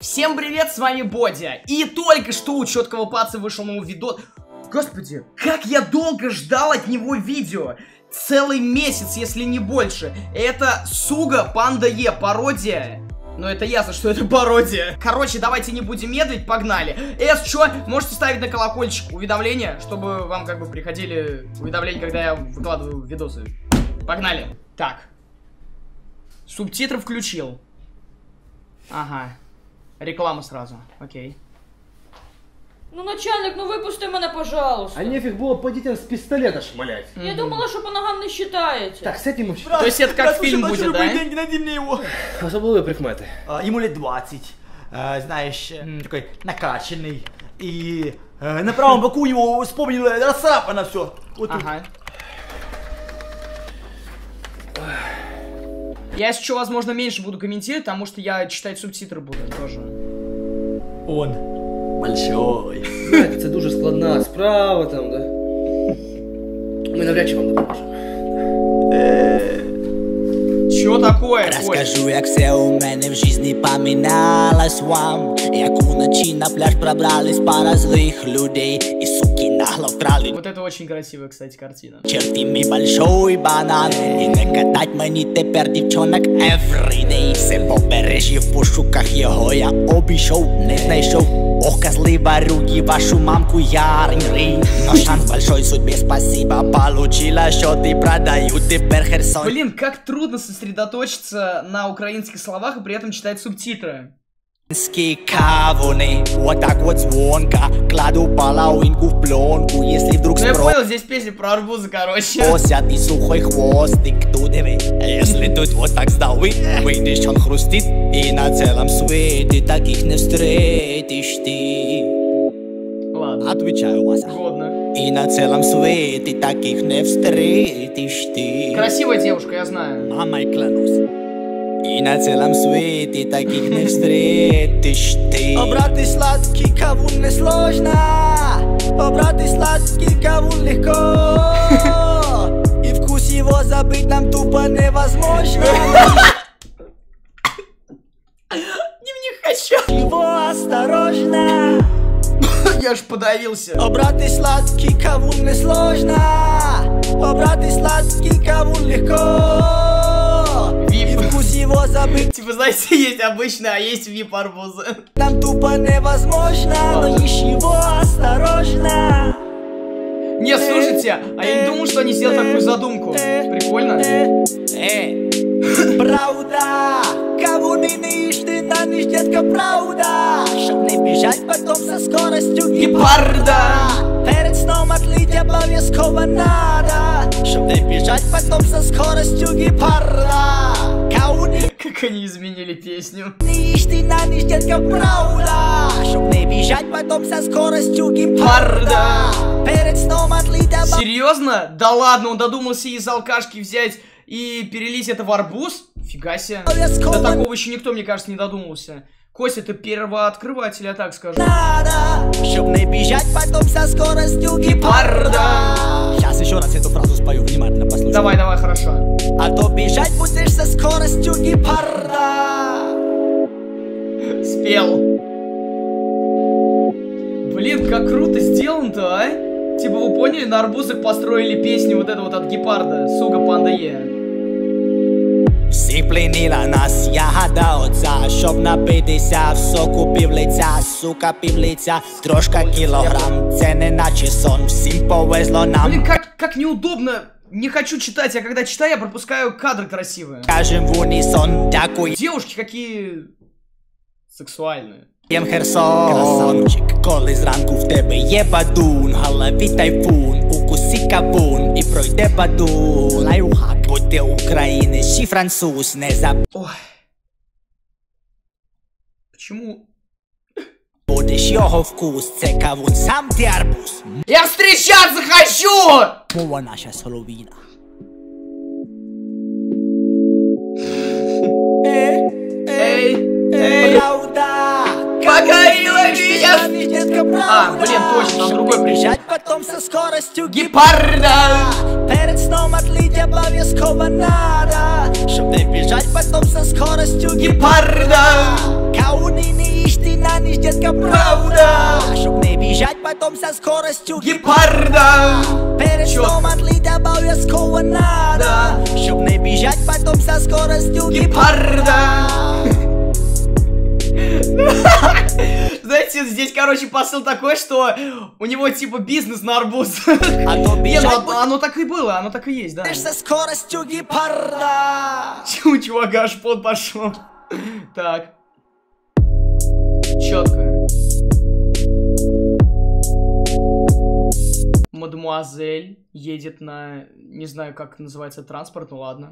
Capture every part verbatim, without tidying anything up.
Всем привет, с вами Бодя. И только что у Четкого Паца вышел новый видос. Господи, как я долго ждал от него видео. Целый месяц, если не больше. Это Суга Панда Е, пародия. Но это ясно, что это пародия. Короче, давайте не будем медлить, погнали. Эс, чё? Можете ставить на колокольчик уведомления, чтобы вам как бы приходили уведомления, когда я выкладываю видосы. Погнали. Так. Субтитры включил. Ага. Реклама сразу. Окей. Ну, начальник, ну выпусти мене, пожалуйста. А нефиг было по детям с пистолета шмалять. Я mm-hmm. думала, что по ногам не считаете. Так, с этим мы... То есть это как брат, фильм будет, да? Деньги, найди мне его. Особые прикметы. А, ему лет двадцать. А, знаешь, mm. такой накачанный. И а, на правом боку его вспомнил, расцарапано все. Вот ага. Я еще, возможно, меньше буду комментировать, потому что я читать субтитры буду тоже. Он большой. Знаете, це дуже складна справа там, да? Ми навряд чи вам допоможемо. Чё такое? Расскажу, як все у мене в жизни поминалось вам. Як уночі на пляж пробрались пара злых людей и суки нагло вкрали. Вот это очень красивая, кстати, картина. Черти ми большой банан і не катать мені тепер дівчонок everyday. Все побережжя в пошуках його я обійшов, не знайшов. Ох, козлы, воруги, вашу мамку я ринг. Но шанс большой, судьбе спасибо, получила счеты, продаю теперь Херсон. Блин, как трудно сосредоточиться на украинских словах и при этом читать субтитры. Кавуны, вот так вот звонко, кладу половинку в пленку, если вдруг ну, я понял, здесь песня про арбузы, короче. Посят и сухой хвостик, тудеви. Если тут вот так сдавы, выйдешь, он хрустит, и на целом свете таких не встретишь ты. Ладно. Отвечаю, Вася. Годно. И на целом свете таких не встретишь ты. Красивая девушка, я знаю. Мамой клянусь. И на целом свете таких не встретишь ты. О, брат, ты сладкий, кавун не сложно. О, брат, ты сладкий, кавун легко. И вкус его забыть нам тупо невозможно. Дневник хочу. Его осторожно. Я ж подавился. О, брат, ты сладкий, кавун не сложно. О, брат, ты сладкий, кавун легко. Вип. Вкус его забыть. Типа, знаете, есть обычно, а есть вип арбузы. Нам тупо невозможно, но ешь его осторожно. Не, слушайте, а я не думал, что они сделают такую задумку. Прикольно. Правда, кавуны не ешь, ты на них, детка, правда. Чтоб не бежать потом со скоростью гепарда. Перед сном отлить обовязково надо. Чтоб не бежать потом со скоростью гепарда. Кавуны. Как они изменили песню. Не ешь, ты на них, детка, правда. Чтоб не бежать потом со скоростью гепарда. Перед сном отлить обовязково. Серьезно? Да ладно, он додумался из алкашки взять и перелить это в арбуз? Фига себе. До такого еще никто, мне кажется, не додумался. Костя, ты первооткрыватель, я так скажу. Надо, чтоб не бежать потом со скоростью гепарда. Сейчас еще раз эту фразу спою, внимательно послушай. Давай, давай, хорошо. А то бежать будешь со скоростью гепарда. Спел. Блин, как круто сделано-то, а? Типа, вы поняли, на арбузах построили песню вот это вот от гепарда. Суга Панда Е. Всіх пленила нас ягода отця, щоб напитися в соку півлиця, сука півлиця, трошка кілограм, це не наче сон, всім повезло нам. Блин, как, как неудобно, не хочу читать, я когда читаю, я пропускаю кадры красивые. Кажем в унисон, дякую. Девушки какие сексуальные. Єм Херсон, красавчик, коли зранку в тебе є бадун, голові тайфун, укуси кавун і пройде бадун. Лайфхак, будь українець чи француз, не забудь. Ой. Почему? Будеш його вкус, це кавун, сам ти арбуз. Я встречаться хочу! Мова наша соловіна. Эй, эй, Правда. покорила меня. А, блин, точно, там другой приезжает. Потом со скоростью гепарда. Перед сном отлить обовязково надо. Чтоб не бежать потом со скоростью гепарда. Кауны не ешь, детка, правда. Чтоб не бежать потом со скоростью Гепарда! перед сном отлить обовязково надо. Чтоб не бежать потом со скоростью Гепарда! Знаете, здесь, короче, посыл такой, что у него типа бизнес на арбуз. А то Не, бежать ну оно так и было, оно так и есть, да. будешь со скоростью гепарда. У чувака аж пот пошел. Так. Четко. Мадемуазель едет на... Не знаю, как называется транспорт, ну ладно.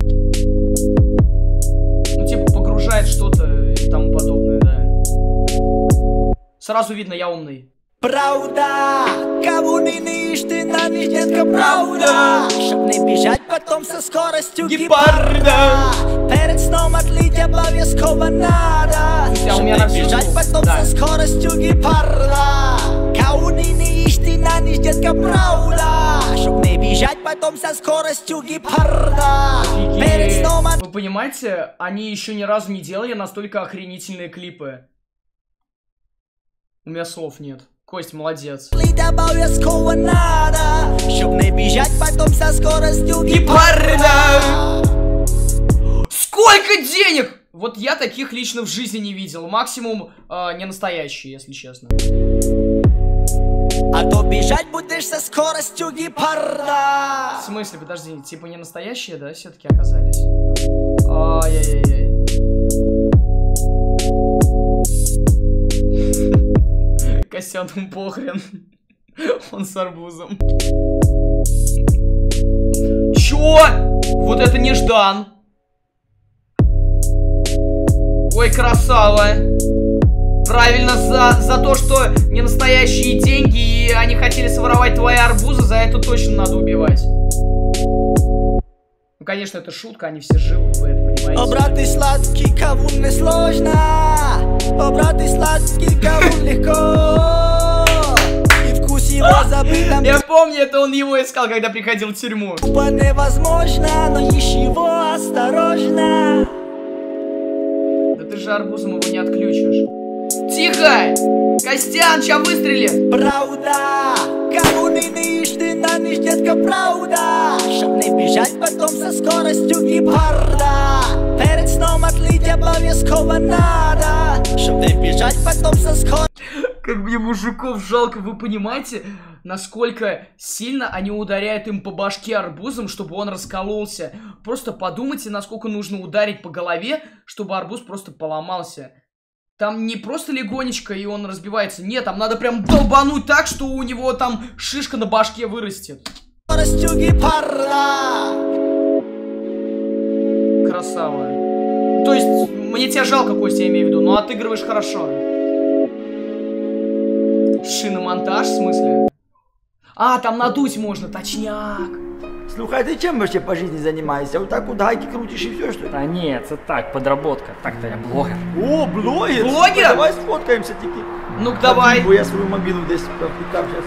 Ну, типа, погружает что-то и тому подобное, да. Сразу видно, я умный. Правда, кого не ниш, ты на них, детка, правда. Чтоб не бежать потом со скоростью гепарда. Перед сном отлить обовязково надо. Чтоб не бежать потом со скоростью гепарда. Кого не ниш, ты на них, детка, правда. Чтоб не бежать потом со скоростью гепарда. Перед сном от... Вы понимаете, они еще ни разу не делали настолько охренительные клипы. У меня слов нет. Кость, молодец. Лить обовязково надо. Чтоб не бежать потом со скоростью гепарда. Сколько денег? Вот я таких лично в жизни не видел. Максимум э, не настоящие, если честно. А то бежать будешь со скоростью гепарда. В смысле, подожди, типа не настоящие, да, все-таки оказались? Ай-яй-яй-яй. Костяну похрен. Он с арбузом. Чё? Вот это неждан. Ой, красава. Правильно, за, за то, что не настоящие деньги, и они хотели своровать твои арбузы, за это точно надо убивать. Ну, конечно, это шутка, они все живы, вы это понимаете. О, брат, ты сладкий, кавун не сложно. О, брат, ты сладкий, кавун легко. И вкус его забытым. Я помню, это он его искал, когда приходил в тюрьму. Невозможно, но ищи его осторожно. Да ты же арбузом его не отключишь. Тихо! Костян, сейчас выстрелит! Правда, кого не ниш, ты на ниш, детка, правда. Чтоб не бежать потом со скоростью гепарда. Перед сном отлить обовязково надо. Чтоб не бежать потом со скоростью. Как мне мужиков жалко, вы понимаете, насколько сильно они ударяют им по башке арбузом, чтобы он раскололся. Просто подумайте, насколько нужно ударить по голове, чтобы арбуз просто поломался. Там не просто легонечко и он разбивается. Нет, там надо прям долбануть так, что у него там шишка на башке вырастет. Красава. То есть, мне тебя жалко, Костя, я имею в виду, но отыгрываешь хорошо. Шиномонтаж, в смысле? А, там надуть можно, точняк. Слухай, ты чем вообще по жизни занимаешься? Вот так вот гайки крутишь и все, что ли? Да нет, это так, подработка. Так-то я блогер. О, блогер! Блогер? Давай сфоткаемся таки. Ну-ка, давай. Бо я свою мобилу здесь пропутал сейчас.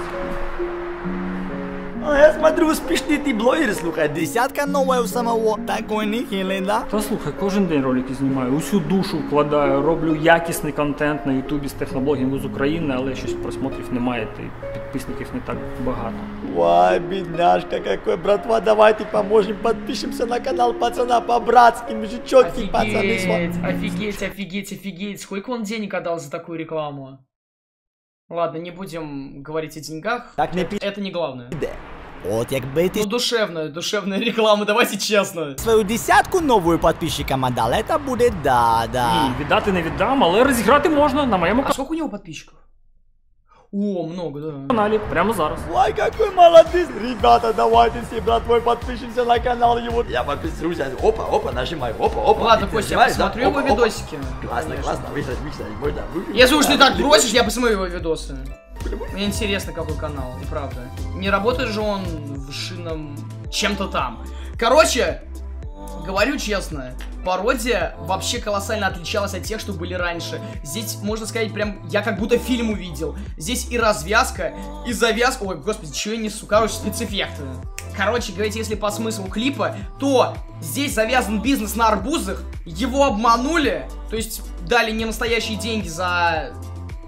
А, я смотрю, успішний ти блогер, слухай. Десятка новая у самого, такой нехилий, да? Та слухай, кожен день ролики знімаю, усю душу вкладаю, роблю якісний контент на ютубі з техноблогінгу з України, але щось просмотрів немає, та й підписників не так багато. Ой, бедняжка какой, братва, давайте поможем, подпишемся на канал пацана по-братски, мы же четкие пацаны с вами. Офигеть, офигеть, офигеть, офигеть. Сколько он денег отдал за такую рекламу? Ладно, не будем говорить о деньгах. Так не пи***. Это не главное. Вот якби ты Ну, душевная, душевная реклама, давайте честно. свою десятку новую подписчикам отдал, это будет да-да. Ні, віддати не віддам, але розіграти можна на моєму А сколько у него подписчиков? О, много, да. каналі, прямо зараз. Ой, какой молодец. Ребята, давайте все, братвой, подпишемся на канал его. Я подписываюсь. Опа, опа, нажимаю. Опа, опа. Ладно, И Костя, я нажимаю, посмотрю да, его опа, опа. видосики. Классно, Конечно. классно, выиграть, выиграть, можно, выиграть. Если уж ты так Да, бросишь, я посмотрю его видосы. Мне интересно, какой канал, и правда. Не работает же он в шином чем-то там. Короче, говорю честно, пародия вообще колоссально отличалась от тех, что были раньше. Здесь, можно сказать, прям, я как будто фильм увидел. Здесь и развязка, и завязка. Ой, господи, чего я несу? Короче, спецэффекты. Короче, говорить, если по смыслу клипа, то здесь завязан бизнес на арбузах, его обманули, то есть дали не настоящие деньги за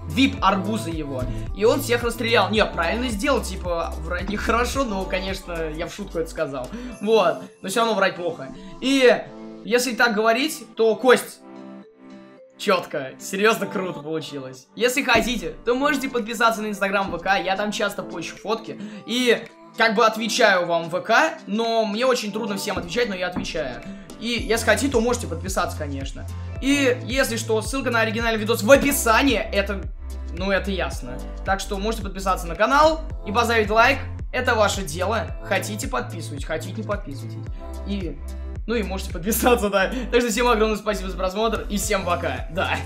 вип-арбузы его. И он всех расстрелял. Не, правильно сделал, типа, врать нехорошо, но, конечно, я в шутку это сказал. Вот, но все равно врать плохо. И если так говорить, то Кость... Четко, серьезно круто получилось. Если хотите, то можете подписаться на инстаграм ВК, я там часто пощу фотки. И как бы отвечаю вам в ВК, но мне очень трудно всем отвечать, но я отвечаю. И если хотите, то можете подписаться, конечно. И если что, ссылка на оригинальный видос в описании, это, ну это ясно. Так что можете подписаться на канал и поставить лайк, это ваше дело. Хотите, подписывайтесь, хотите, не подписывайтесь. И... Ну и можете подписаться, да. Так что всем огромное спасибо за просмотр и всем пока. Да.